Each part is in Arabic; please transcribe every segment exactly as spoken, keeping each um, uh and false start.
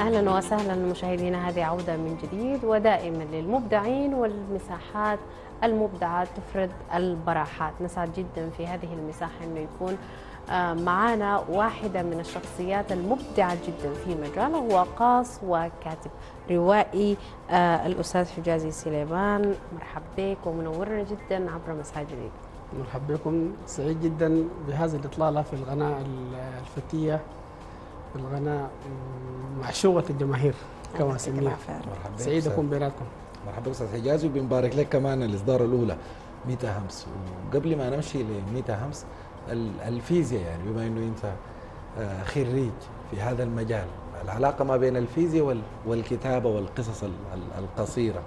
أهلا وسهلا مشاهدينا، هذه عودة من جديد ودائما للمبدعين والمساحات المبدعة تفرد البراحات. نسعد جدا في هذه المساحة أنه يكون معنا واحدة من الشخصيات المبدعة جدا في مجاله، هو قاص وكاتب روائي الأستاذ حجازي سليمان. مرحبا بك ومنورنا جدا عبر مساء جديد. مرحبا بكم، سعيد جدا بهذه الإطلالة في الغناء الفتية، في الغناء معشوقة الجماهير كما سميها. سعيد أكون بيناتكم. مرحبا أستاذ حجازي، وبنبارك لك كمان الإصدار الأولى ميتا همس. وقبل ما نمشي لميتا همس، الفيزياء يعني بما أنه أنت خريج في هذا المجال، العلاقة ما بين الفيزياء والكتابة والقصص القصيرة.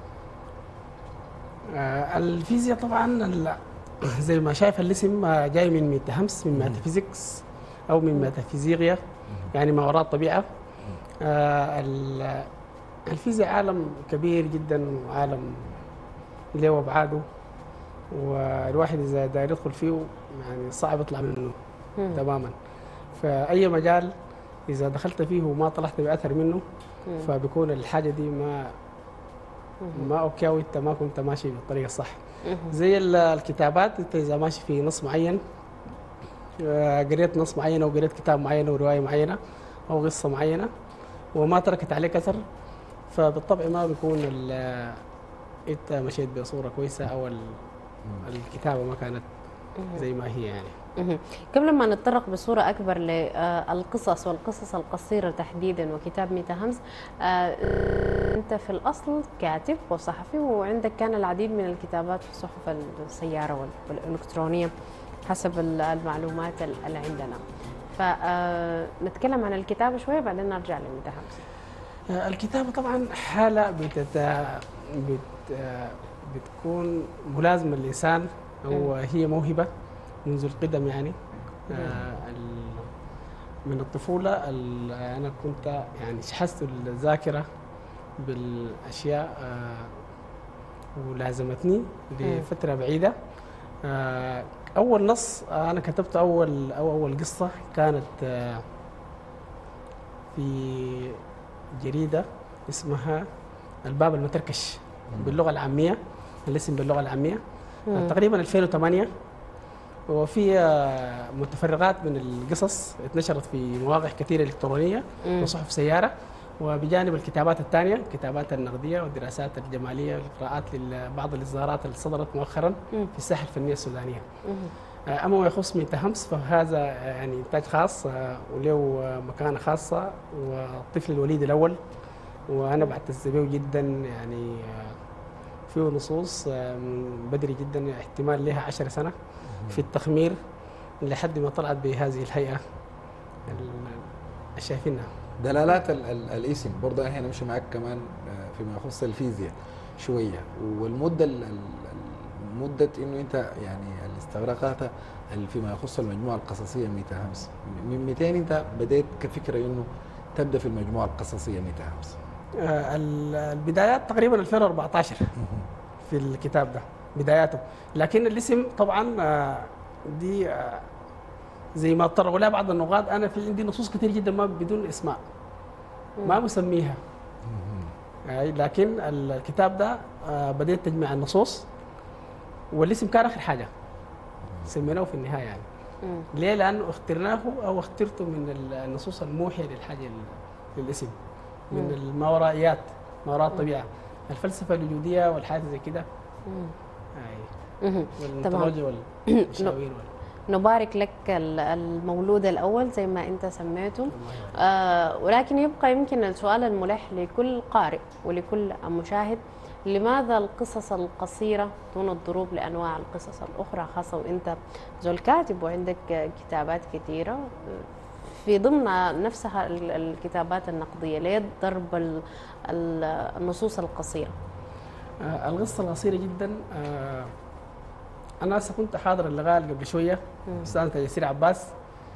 الفيزياء طبعا زي ما شايف الاسم جاي من ميتا همس، من ميتافيزيكس أو من ميتافيزيقيا، يعني ما وراء الطبيعة. الفيزياء عالم كبير جدا وعالم له أبعاده، والواحد إذا داير يدخل فيه يعني صعب يطلع منه مم. تماما. فأي مجال إذا دخلت فيه وما طلعت بأثر منه مم. فبيكون الحاجة دي ما مم. ما أوكي، وأنت ما كنت ماشي بالطريقة الصح. مم. زي الكتابات، أنت إذا ماشي في نص معين، قريت نص معين أو قريت كتاب معين أو رواية معينة أو قصة معينة وما تركت عليك أثر، فبالطبع ما بيكون أنت مشيت بصورة كويسة أو الكتابة ما كانت زي ما هي يعني. قبل ما نتطرق بصورة أكبر للقصص والقصص القصيرة تحديدا وكتاب ميتا همس، أنت في الأصل كاتب وصحفي، وعندك كان العديد من الكتابات في صحف السيارة والإلكترونية حسب المعلومات اللي عندنا. فنتكلم عن الكتابة شوية بعدين نرجع لميتا همس. الكتابة طبعا حالة بتت... بت... بتكون ملازمة للإنسان، وهي موهبة منذ القدم يعني. آه من الطفولة أنا كنت يعني شحذت الذاكرة بالأشياء، آه ولازمتني لفترة بعيدة. آه أول نص أنا كتبت أول أو أول قصة كانت آه في جريدة اسمها الباب المتركش باللغة العامية، الاسم باللغة العامية، مم. تقريبا ألفين وثمانية. وفي متفرغات من القصص اتنشرت في مواقع كثيرة إلكترونية مم. وصحف سيارة، وبجانب الكتابات الثانية، الكتابات النقدية والدراسات الجمالية والقراءات لبعض الإصدارات اللي صدرت مؤخرا مم. في الساحة الفنية السودانية. مم. أما ما يخص ميتا همس فهذا يعني إنتاج خاص وله مكانة خاصة، والطفل الوليد الأول، وأنا بعتز به جدا يعني. فيه نصوص من بدري جدا، احتمال لها عشر سنة في التخمير لحد ما طلعت بهذه الهيئة اللي شايفينها. دلالات ال ال الاسم برضه احنا نمشي معك كمان فيما يخص الفيزياء شوية، والمدة مدة انه انت يعني اللي استغرقتها فيما يخص المجموعة القصصية ميتا همس، من مئتين انت بديت كفكرة انه تبدأ في المجموعة القصصية ميتا همس؟ البدايات تقريبا ألفين وأربعة عشر في الكتاب ده بداياته، لكن الاسم طبعا دي زي ما اضطروا لها بعض النقاد، انا في عندي نصوص كثير جدا ما بدون اسماء ما مسميها، لكن الكتاب ده بديت تجمع النصوص والاسم كان اخر حاجه سميناه في النهايه يعني. ليه؟ لانه اخترناه او اخترته من النصوص الموحيه للحاجه للاسم، من الماورائيات، ما وراء الطبيعه، الفلسفه الوجوديه والحاجات زي كده، اي والميثولوجيا والمشاوير. نبارك لك المولود الاول زي ما انت سميته. آه ولكن يبقى يمكن السؤال الملح لكل قارئ ولكل مشاهد، لماذا القصص القصيره دون الضروب لانواع القصص الاخرى، خاصه وانت زول كاتب وعندك كتابات كثيره في ضمن نفسها الكتابات النقديه؟ ليه ضرب النصوص القصيره؟ آه القصه القصيره جدا. آه انا هسه كنت حاضر اللقاء قبل شويه استاذ تيسير عباس،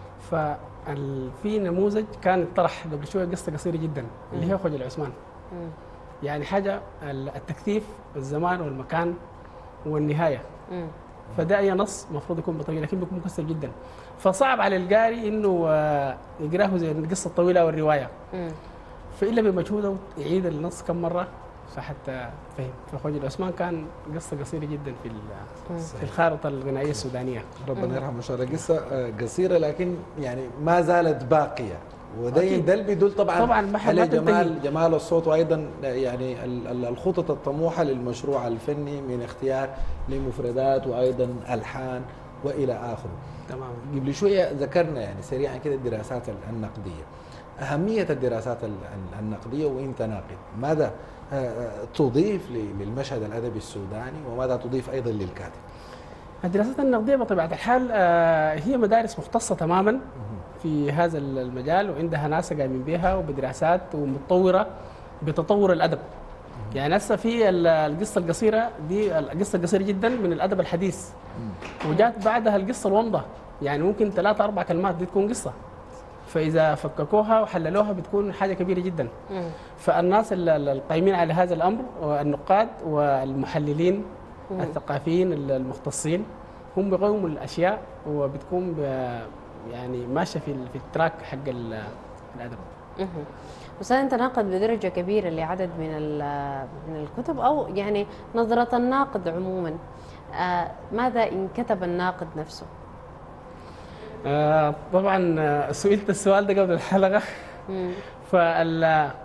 ففي نموذج كان طرح قبل شويه قصه قصيره جدا اللي هي خوج العثمان. مم. يعني حاجه التكثيف الزمان والمكان والنهايه. مم. فده اي نص المفروض يكون بطيء، لكن بيكون مكثف جدا، فصعب على القارئ انه يقراه زي القصه الطويله او الروايه. مم. فإلا بمجهوده يعيد النص كم مرة فحتى فهم. فخوجة العثمان كان قصة قصيرة جدا في في الخارطة الغنائية السودانية. ربنا يرحمه ان شاء الله. قصه آه، قصيره لكن يعني ما زالت باقيه، وده أكيد. ده اللي بيدل طبعا طبعا ما على ما تنتهي. جمال جمال الصوت، وايضا يعني ال- ال- الخطط الطموحه للمشروع الفني من اختيار لمفردات وايضا الحان والى اخره. تمام. قبل شويه ذكرنا يعني سريعا كده الدراسات النقديه، اهميه الدراسات ال- ال- النقديه وانت ناقد، ماذا آه، تضيف ل- للمشهد الادبي السوداني وماذا تضيف ايضا للكاتب؟ الدراسات النقدية بطبيعة الحال آه، هي مدارس مختصة تماما في هذا المجال، وعندها ناس قايمين بها وبدراسات ومتطورة بتطور الأدب. يعني هسه في ال- القصة القصيرة دي، القصة القصيرة جدا من الأدب الحديث، وجات بعدها القصة الومضة، يعني ممكن ثلاثة أربع كلمات دي تكون قصة، فإذا فككوها وحللوها بتكون حاجة كبيرة جدا. مم. فالناس ال- ال- القائمين على هذا الأمر والنقاد والمحللين مم. الثقافيين ال- المختصين هم بيقوموا الأشياء وبتكون ب- يعني ماشية في ال- في التراك حق ال- الأدب. مهم. أستاذ أنت ناقد بدرجة كبيرة لعدد من ال- من الكتب، أو يعني نظرة الناقد عموما، آه ماذا إن كتب الناقد نفسه؟ آه طبعا آه، سئلت السؤال ده قبل الحلقة. مم. فال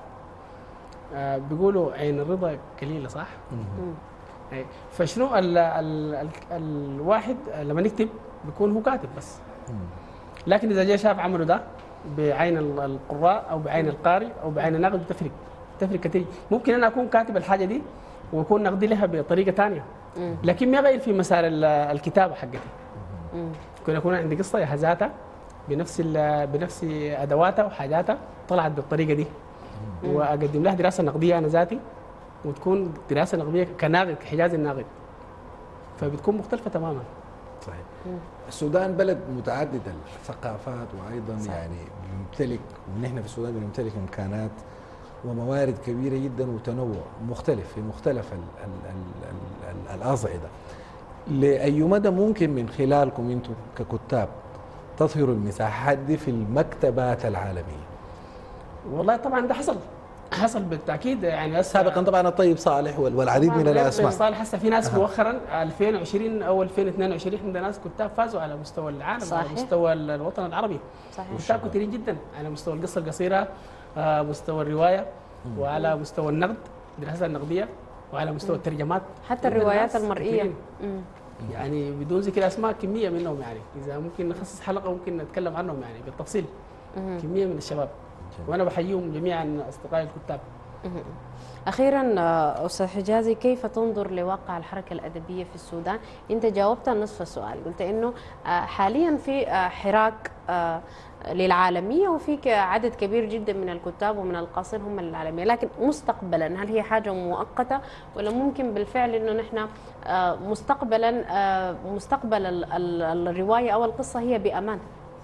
آه بيقولوا عين الرضا قليلة، صح؟ مم. أي. فشنو ال ال ال الواحد لما نكتب بيكون هو كاتب بس، لكن اذا جاء شاف عمله ده بعين ال- القراء او بعين القارئ او بعين الناقد بتفرق تفرق كثير. ممكن انا اكون كاتب الحاجه دي واكون نقدي لها بطريقه ثانيه، مم. لكن ما يغير في مسار ال- الكتابه حقتي. مم. ممكن اكون عندي قصه جهزتها بنفس ال- بنفس ادواتها وحاجاتها طلعت بالطريقه دي، واقدم لها دراسه نقديه انا ذاتي، وتكون دراسه نقديه كناقد كحجازي الناقد، فبتكون مختلفه تماما. صحيح. مم. السودان بلد متعدد الثقافات، وايضا صح. يعني بيمتلك، ونحن في السودان بنمتلك امكانات وموارد كبيره جدا وتنوع مختلف في مختلف ال ال ال ال ال الاصعده. لاي مدى ممكن من خلالكم انتم ككتاب تظهروا المساحات دي في المكتبات العالميه؟ والله طبعا ده حصل حصل بالتاكيد، يعني هسه سابقا طبعا الطيب صالح وال- والعديد طبعاً من غير الاسماء. صالح. هسه في ناس أها. مؤخرا ألفين وعشرين او ألفين واثنين وعشرين عندنا ناس كتاب فازوا على مستوى العالم، صحيح. على مستوى الوطن العربي، صحيح. كتاب كثيرين جدا على مستوى القصه القصيره، آه، مستوى الروايه، وعلى مستوى النقد الدراسه النقديه، وعلى مستوى الترجمات. حتى عندنا الروايات ناس المرئية. كثيرين. مم. يعني بدون ذكر اسماء كميه منهم، يعني اذا ممكن نخصص حلقه ممكن نتكلم عنهم يعني بالتفصيل. مم. كميه من الشباب، وانا بحييهم جميعا اصدقائي الكتاب. مهم. أخيرا آه، أستاذ حجازي، كيف تنظر لواقع الحركة الأدبية في السودان؟ أنت جاوبت نصف السؤال، قلت إنه آه، حاليا في آه، حراك آه، للعالمية، وفي ك- عدد كبير جدا من الكتاب ومن القاصين هم للعالمية، لكن مستقبلا هل هي حاجة مؤقتة ولا ممكن بالفعل إنه نحن آه، مستقبلا آه، مستقبل ال- ال- الرواية أو القصة هي بأمان؟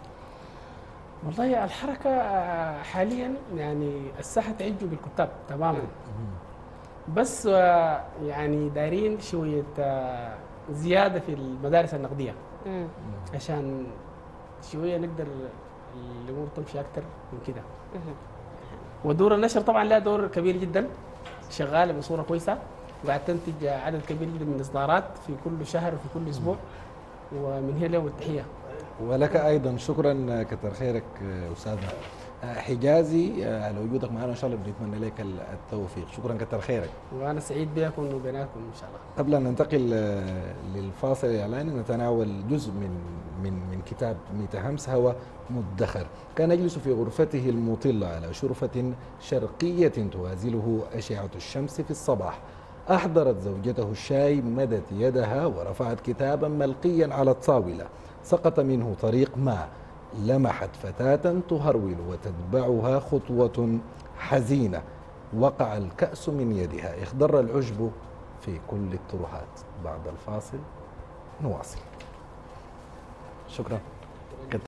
والله الحركة آه، حاليا يعني الساحة تعج بالكتاب تماما، بس آه، يعني دايرين شوية آه، زيادة في المدارس النقدية مم. عشان شوية نقدر الأمور تمشي أكثر من كده. مهم. ودور النشر طبعا لها دور كبير جدا، شغالة بصورة كويسة، وقاعد تنتج عدد كبير جدا من الإصدارات في كل شهر وفي كل أسبوع، ومن هنا لهم التحية. ولك ايضا شكرا، كتر خيرك استاذنا حجازي على وجودك معنا، ان شاء الله بنتمنى لك التوفيق. شكرا كتر خيرك. وأنا سعيد بكم وبيناتكم إن شاء الله. قبل ان ننتقل للفاصل الاعلاني نتناول جزء من من من كتاب ميت همس هو مدخر. كان يجلس في غرفته المطلة على شرفة شرقية توازله أشعة الشمس في الصباح. أحضرت زوجته الشاي، مدت يدها ورفعت كتابا ملقيا على الطاولة، سقط منه طريق ما، لمحت فتاة تهرول وتتبعها خطوة حزينة، وقع الكأس من يدها، اخضر العشب في كل الترهات. بعد الفاصل نواصل. شكرا.